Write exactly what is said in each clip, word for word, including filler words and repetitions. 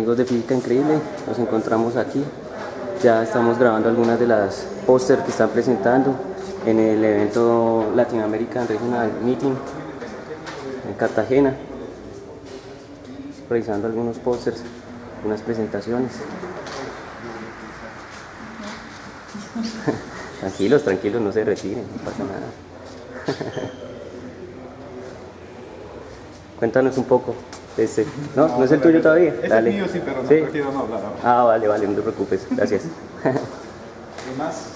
amigos de Física Increíble, nos encontramos aquí. Ya estamos grabando algunas de las pósters que están presentando en el evento Latin American Regional Meeting en Cartagena. Revisando algunos pósters, unas presentaciones. Tranquilos, tranquilos, no se retiren, no pasa nada. Cuéntanos un poco. Este, no, no, no es el tuyo todavía. Ese Dale. Es mío, sí, pero no ¿Sí? prefiero no hablar ahora. Ah, vale, vale, no te preocupes. Gracias. ¿Qué más?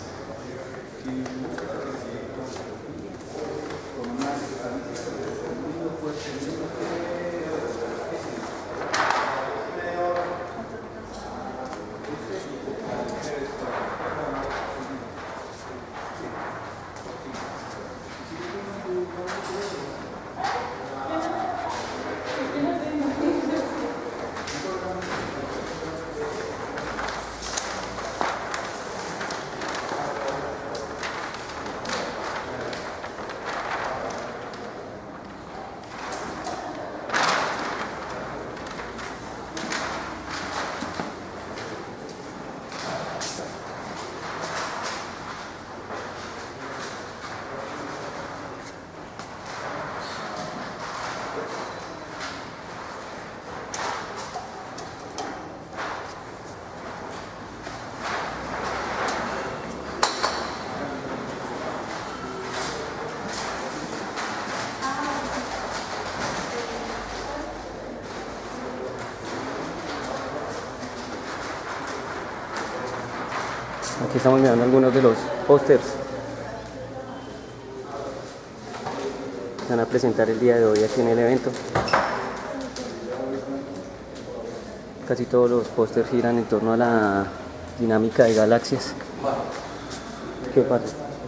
Aquí estamos mirando algunos de los pósters que van a presentar el día de hoy aquí en el evento. Casi todos los pósters giran en torno a la dinámica de galaxias. ¿Qué pasa?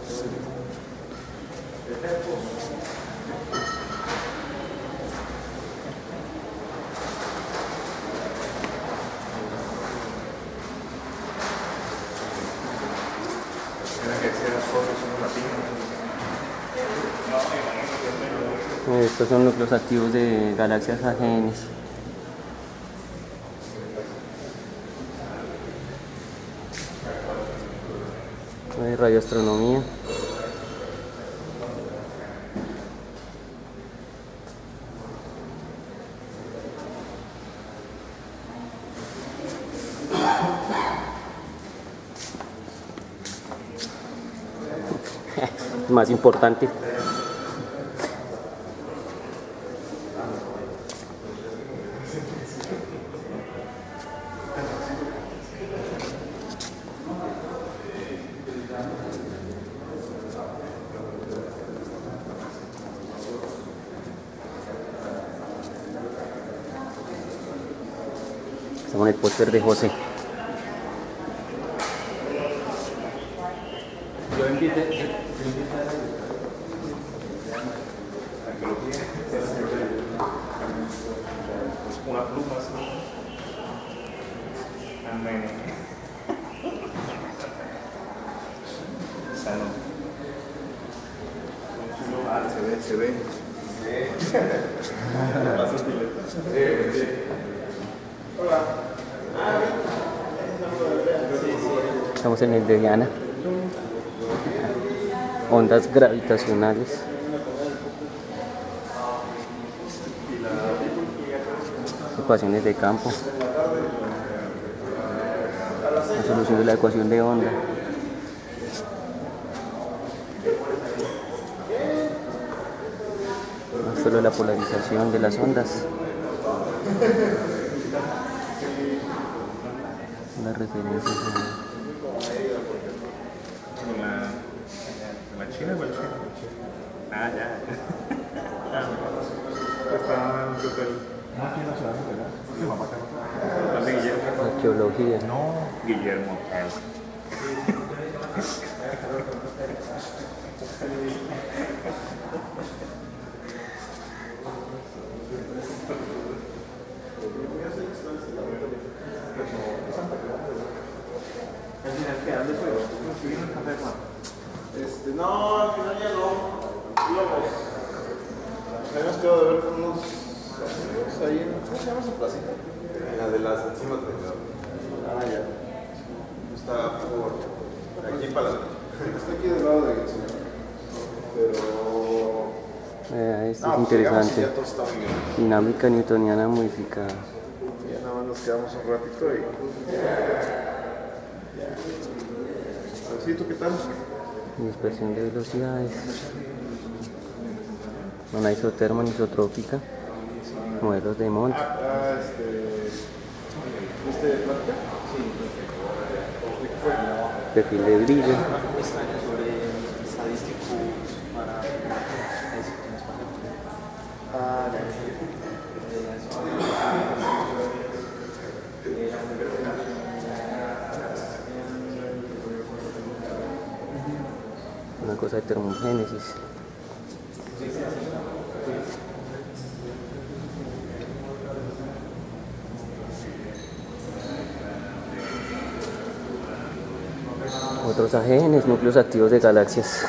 Estos son núcleos activos de galaxias ajenas. De radioastronomía. Más importante. Estamos en el póster de José. Yo invité, yo invité a que lo quiera. Una pluma así. Amén. Salud. Ah, se ve, se ve. Hola. Estamos en el de Diana. Ondas gravitacionales. Ecuaciones de campo. La solución de la ecuación de onda. No solo la polarización de las ondas. Las referencias a... ¿Con la, con la China o el China? Ah, ya. Está en el hotel. No, aquí en la ciudad, ¿verdad? Sí, mamá, acá. ¿Dónde Guillermo? Arqueología. No, Guillermo. Este, no, al final ya no. Íbamos. Habíamos quedado de ver con unos amigos ahí en. ¿Cómo se llama esa placita? la de las enzimas de la... Ah, ya. Está por, por aquí para la... Está aquí del lado de encima. Pero... Eh, este no, es pues llegamos y interesante. ya todo está muy bien. Dinámica newtoniana modificada. Ya nada más nos quedamos un ratito y... Ya. ¿Sí, tú qué tal? Dispersión de velocidades. Una isotermo isotrópica. Modelos de Montt. Ah, este... ¿Este de plática? Sí. Perfil de brillo. Pestaña sobre estadísticos para disciplinas para Ah, ya. Una cosa de termogénesis. Otros A G Ns, núcleos activos de galaxias.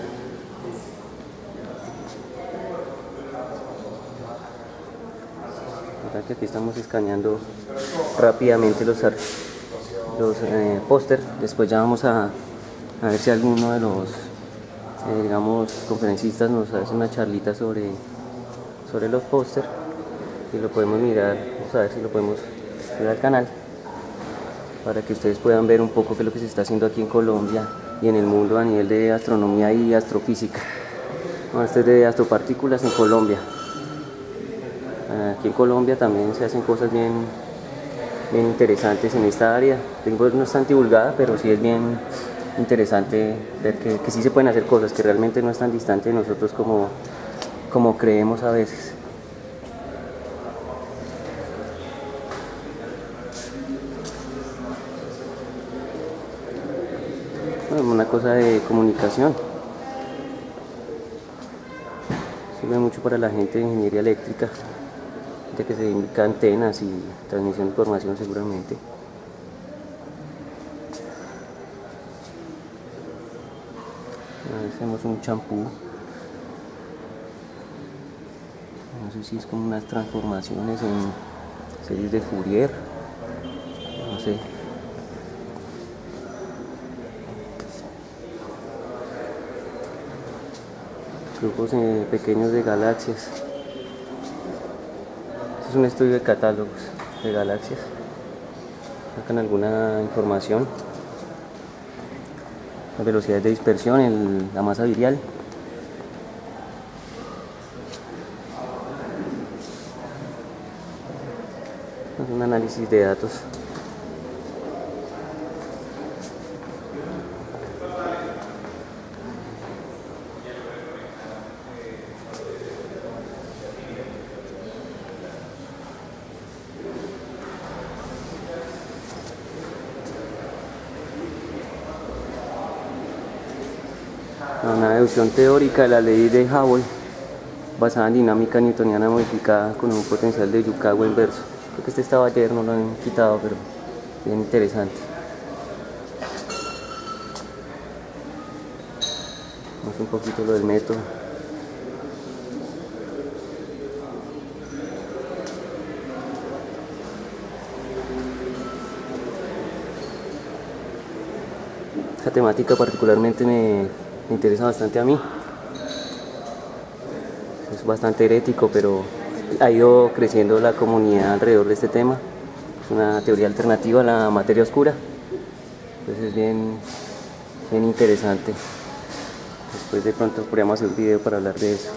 Ahora que aquí estamos escaneando rápidamente los, los eh, póster, después ya vamos a, a ver si alguno de los eh, digamos conferencistas nos hace una charlita sobre, sobre los póster y lo podemos mirar, vamos a ver si lo podemos mirar al canal, para que ustedes puedan ver un poco qué es lo que se está haciendo aquí en Colombia y en el mundo a nivel de astronomía y astrofísica. No, este es de astropartículas en Colombia. Aquí en Colombia también se hacen cosas bien, bien interesantes en esta área. No es tan divulgada, pero sí es bien interesante ver que, que sí se pueden hacer cosas, que realmente no es tan distante de nosotros como, como creemos a veces. Una cosa de comunicación, sirve mucho para la gente de ingeniería eléctrica, gente que se dedica a antenas y transmisión de información seguramente. Hacemos un champú, no sé si es como unas transformaciones en series de Fourier, no sé. Grupos eh, pequeños de galaxias. Este es un estudio de catálogos de galaxias. Sacan alguna información. Las velocidades de dispersión, el, la masa virial. Es un análisis de datos. Una deducción teórica de la ley de Hubble basada en dinámica newtoniana modificada con un potencial de Yukawa inverso. Creo que este estaba ayer, no lo han quitado, pero bien interesante. Vamos un poquito lo del método. Esta temática particularmente me Me interesa bastante a mí. Es bastante herético, pero ha ido creciendo la comunidad alrededor de este tema. Es una teoría alternativa a la materia oscura. Entonces es bien, bien interesante. Después de pronto podríamos hacer un video para hablar de eso.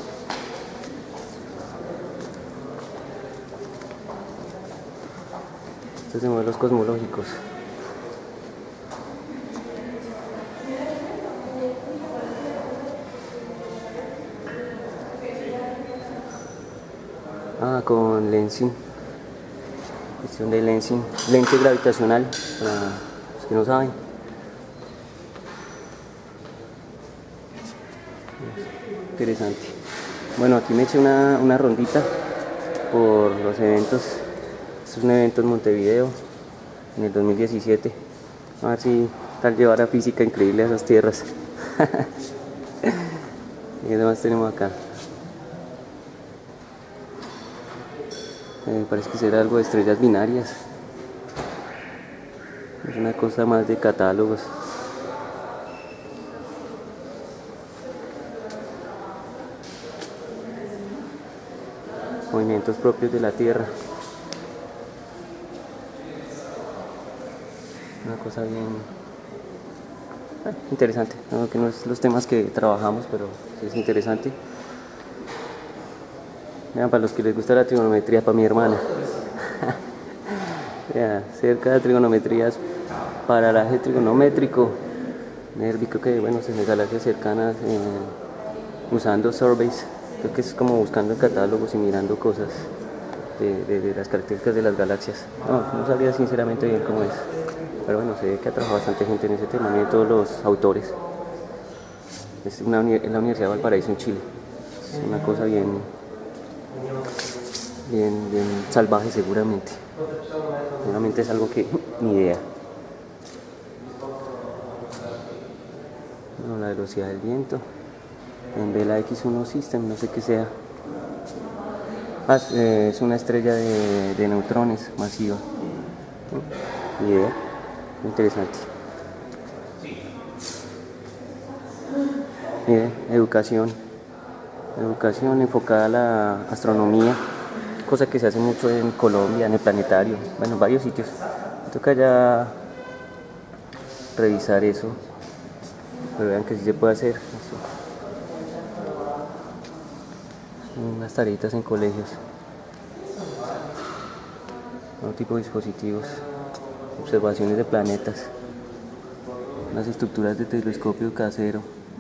Estos son modelos cosmológicos. Ah, con lensing, cuestión de lensing, lente gravitacional, para los que no saben. Interesante. Bueno, aquí me eché una, una rondita por los eventos. Este es un evento en Montevideo en el dos mil diecisiete. A ver si tal llevar a física increíble a esas tierras. ¿Y qué demás tenemos acá? Eh, parece que será algo de estrellas binarias. Es una cosa más de catálogos. Movimientos propios de la Tierra. Una cosa bien ah, interesante, ¿no? Que no es los temas que trabajamos, pero sí es interesante. Vean, para los que les gusta la trigonometría, para mi hermana. Ya, cerca de trigonometrías, paralaje trigonométrico, NERVI, creo que bueno, en galaxias cercanas, eh, usando surveys, creo que es como buscando en catálogos y mirando cosas de, de, de las características de las galaxias. No, no sabría sinceramente bien cómo es, pero bueno, se ve que ha trabajado bastante gente en ese tema, miren todos los autores. Es una, en la Universidad de Valparaíso en Chile, es una cosa bien, bien, bien salvaje seguramente. Seguramente es algo que ni idea. Bueno, la velocidad del viento en Vela X uno System, no sé qué sea. Ah, es una estrella de, de neutrones masiva. Ni idea. Interesante. Miren, educación. Educación enfocada a la astronomía. Cosa que se hace mucho en Colombia, en el planetario, bueno, en varios sitios. Me toca ya revisar eso, pero vean que sí se puede hacer eso. Unas tareitas en colegios, todo tipo de dispositivos, observaciones de planetas, unas estructuras de telescopio casero.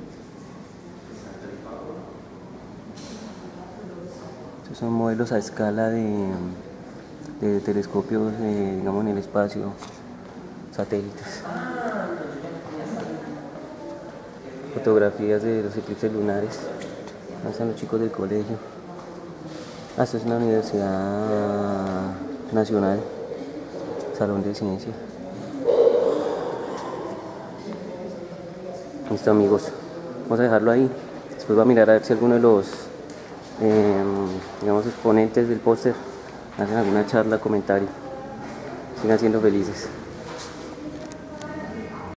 Son modelos a escala de, de telescopios, eh, digamos, en el espacio, satélites. Fotografías de los eclipses lunares. Ahí están los chicos del colegio. Ah, esto es una universidad nacional, salón de ciencia. Listo, amigos, vamos a dejarlo ahí. Después va a mirar a ver si alguno de los Eh, digamos, exponentes del póster hacen alguna charla, comentario. Sigan siendo felices.